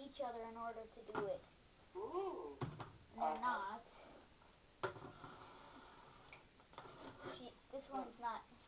each other in order to do it. Ooh. And they're not. This one's not